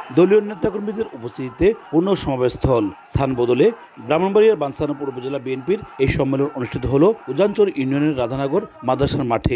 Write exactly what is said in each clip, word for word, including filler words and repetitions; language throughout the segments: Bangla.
দলীয় নেতাকর্মীদের উপস্থিতিতে পূর্ণ সমাবেশস্থল স্থান বদলে ব্রাহ্মণবাড়িয়ার বাঞ্ছারামপুর উপজেলা বিএনপির এই সম্মেলন অনুষ্ঠিত হল উজানচর ইউনিয়নের রাধানগর মাদ্রাসার মাঠে।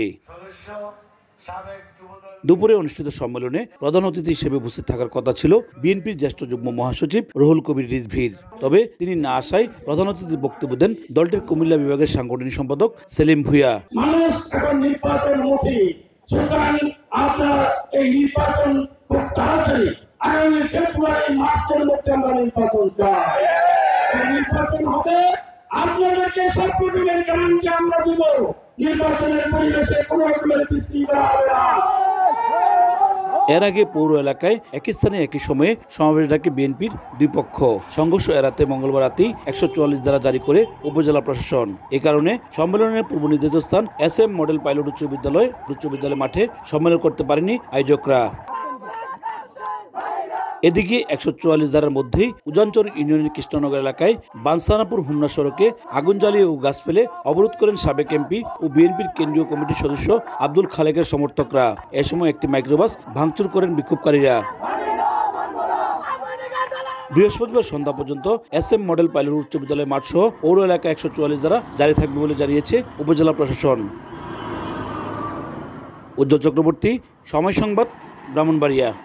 দুপুরে অনুষ্ঠিত সম্মেলনে প্রধান অতিথি হিসেবে উপস্থিত থাকার কথা ছিল বিএনপির জ্যেষ্ঠ যুগ্ম মহাসচিব রুহুল কবির রিজভীর। তবে তিনি না আসায় প্রধান অতিথির বক্তব্য দেন দলটির কুমিল্লা বিভাগের সাংগঠনিক সম্পাদক সেলিম ভুঁইয়া। মানুষ এখন নির্বাচনমুখী, সুতরাং আপনার এই নির্বাচন খুব তাড়াতাড়ি আগামী ফেব্রুয়ারি মার্চের মধ্যে আমরা নির্বাচন চাই। এই নির্বাচন হবে, আপনাদেরকে সব রকমের গ্যারান্টি আমরা দিব। নির্বাচনের পরিবেশে কোনো রকমের বিশৃঙ্খলা হবে না। এর আগে পৌর এলাকায় একই স্থানে একই সময়ে সমাবেশ ডাকে বিএনপির দুই পক্ষ। সংঘর্ষ এড়াতে মঙ্গলবার রাতেই একশো চুয়াল্লিশ ধারা জারি করে উপজেলা প্রশাসন। এ কারণে সম্মেলনের পূর্ব নির্ধারিত স্থান এস এম মডেল পাইলট উচ্চ বিদ্যালয় উচ্চ বিদ্যালয় মাঠে সম্মেলন করতে পারেনি আয়োজকরা। এদিকে একশো চুয়াল্লিশ ধারার মধ্যেই উজানচর ইউনিয়নের কৃষ্ণনগর এলাকায় বাঞ্ছারামপুর হুমনা সড়কে আগুন জ্বালিয়ে ও গাছ ফেলে অবরোধ করেন সাবেক এমপি ও বিএনপির কেন্দ্রীয় কমিটির সদস্য আব্দুল খালেকের সমর্থকরা। এ সময় একটি মাইক্রোবাস ভাঙচুর করেন বিক্ষোভকারীরা। বৃহস্পতিবার সন্ধ্যা পর্যন্ত এস এম মডেল পাইলট উচ্চ বিদ্যালয় মাঠ সহ পৌর এলাকায় একশো চুয়াল্লিশ ধারা জারি থাকবে বলে জানিয়েছে উপজেলা প্রশাসন। উজ্জ্বল চক্রবর্তী, সময় সংবাদ, ব্রাহ্মণবাড়িয়া।